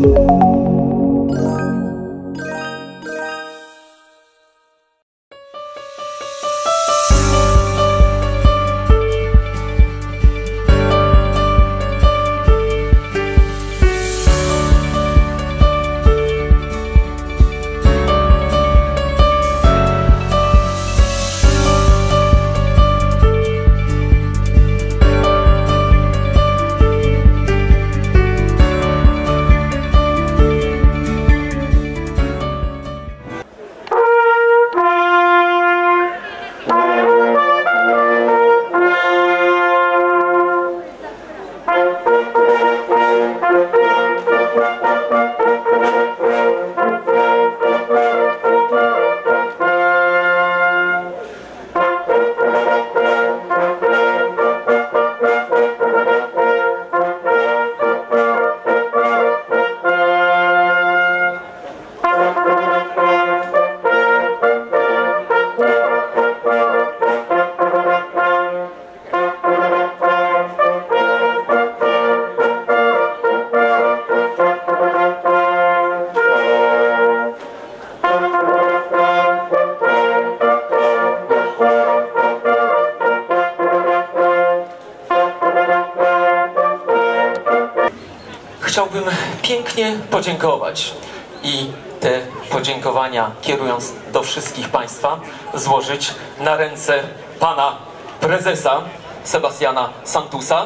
Chciałbym pięknie podziękować i te podziękowania, kierując do wszystkich Państwa, złożyć na ręce pana prezesa Sebastiana Santusa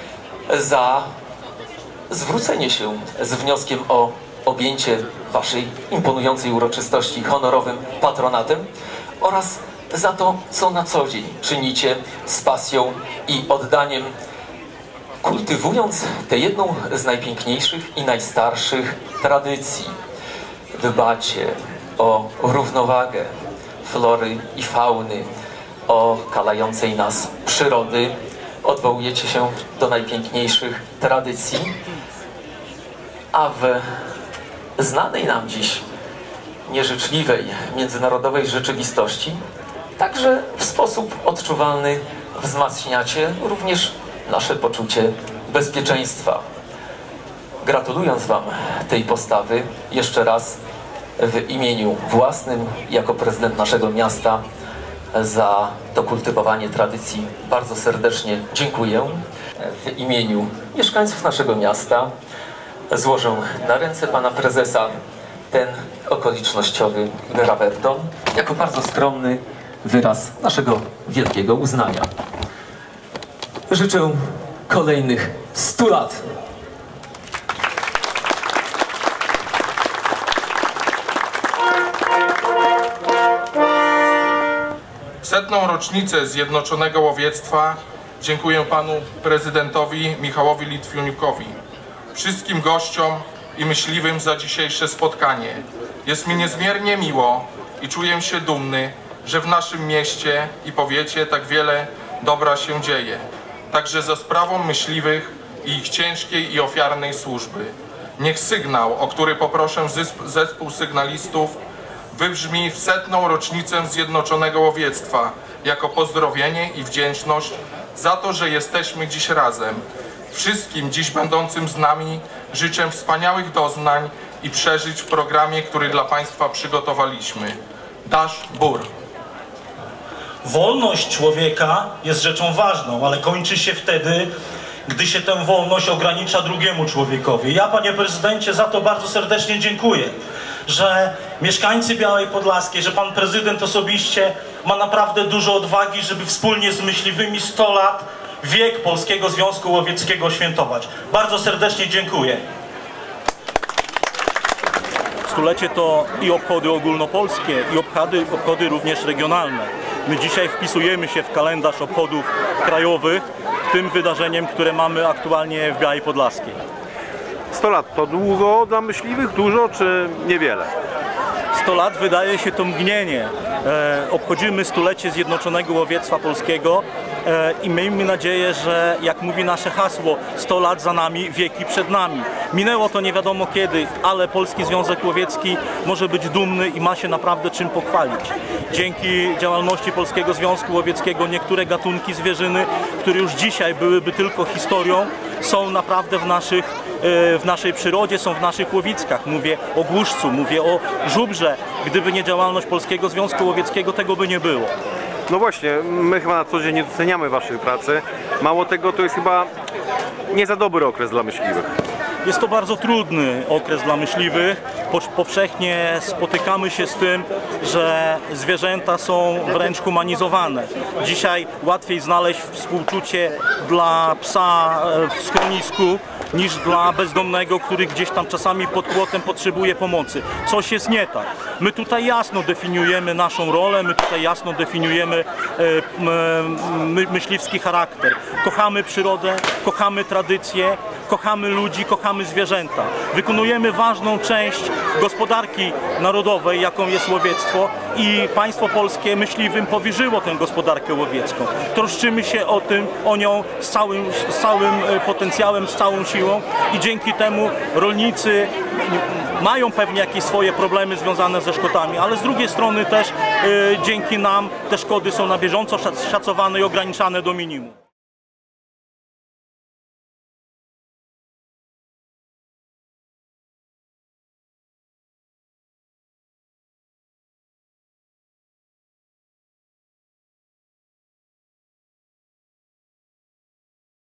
za zwrócenie się z wnioskiem o objęcie Waszej imponującej uroczystości honorowym patronatem oraz za to, co na co dzień czynicie z pasją i oddaniem, kultywując tę jedną z najpiękniejszych i najstarszych tradycji. Dbacie o równowagę flory i fauny, o kalającej nas przyrody. Odwołujecie się do najpiękniejszych tradycji, a w znanej nam dziś nieżyczliwej międzynarodowej rzeczywistości także w sposób odczuwalny wzmacniacie również nasze poczucie bezpieczeństwa. Gratulując Wam tej postawy, jeszcze raz w imieniu własnym, jako prezydent naszego miasta, za to kultywowanie tradycji bardzo serdecznie dziękuję. W imieniu mieszkańców naszego miasta złożę na ręce pana prezesa ten okolicznościowy grawerton jako bardzo skromny wyraz naszego wielkiego uznania. Życzę kolejnych 100 lat. W 100. rocznicę Zjednoczonego Łowiectwa dziękuję panu prezydentowi Michałowi Litwiniukowi, wszystkim gościom i myśliwym za dzisiejsze spotkanie. Jest mi niezmiernie miło i czuję się dumny, że w naszym mieście i powiecie tak wiele dobra się dzieje. Także za sprawą myśliwych i ich ciężkiej i ofiarnej służby. Niech sygnał, o który poproszę zespół sygnalistów, wybrzmi w 100. rocznicę Zjednoczonego Łowiectwa jako pozdrowienie i wdzięczność za to, że jesteśmy dziś razem. Wszystkim dziś będącym z nami życzę wspaniałych doznań i przeżyć w programie, który dla Państwa przygotowaliśmy. Dasz Bur. Wolność człowieka jest rzeczą ważną, ale kończy się wtedy, gdy się tę wolność ogranicza drugiemu człowiekowi. Ja, panie prezydencie, za to bardzo serdecznie dziękuję, że mieszkańcy Białej Podlaskiej, że pan prezydent osobiście ma naprawdę dużo odwagi, żeby wspólnie z myśliwymi 100 lat wiek Polskiego Związku Łowieckiego świętować. Bardzo serdecznie dziękuję. Stulecie to i obchody ogólnopolskie, i obchody również regionalne. My dzisiaj wpisujemy się w kalendarz obchodów krajowych tym wydarzeniem, które mamy aktualnie w Białej Podlaskiej. 100 lat to długo dla myśliwych? Dużo czy niewiele? 100 lat wydaje się to mgnienie. Obchodzimy stulecie Zjednoczonego Łowiectwa Polskiego i miejmy nadzieję, że jak mówi nasze hasło, 100 lat za nami, wieki przed nami. Minęło to nie wiadomo kiedy, ale Polski Związek Łowiecki może być dumny i ma się naprawdę czym pochwalić. Dzięki działalności Polskiego Związku Łowieckiego niektóre gatunki zwierzyny, które już dzisiaj byłyby tylko historią, są naprawdę w naszych w naszej przyrodzie, są w naszych łowiskach. Mówię o głuszcu, mówię o żubrze. Gdyby nie działalność Polskiego Związku Łowieckiego, tego by nie było. No właśnie, my chyba na co dzień nie doceniamy waszej pracy. Mało tego, to jest chyba nie za dobry okres dla myśliwych. Jest to bardzo trudny okres dla myśliwych. Powszechnie spotykamy się z tym, że zwierzęta są wręcz humanizowane. Dzisiaj łatwiej znaleźć współczucie dla psa w schronisku niż dla bezdomnego, który gdzieś tam czasami pod płotem potrzebuje pomocy. Coś jest nie tak. My tutaj jasno definiujemy naszą rolę, my tutaj jasno definiujemy myśliwski charakter. Kochamy przyrodę, kochamy tradycje, kochamy ludzi, kochamy zwierzęta. Wykonujemy ważną część gospodarki narodowej, jaką jest łowiectwo, i państwo polskie myśliwym powierzyło tę gospodarkę łowiecką. Troszczymy się o nią z całym potencjałem, z całą siłą, i dzięki temu rolnicy mają pewnie jakieś swoje problemy związane ze szkodami, ale z drugiej strony też dzięki nam te szkody są na bieżąco szacowane i ograniczane do minimum.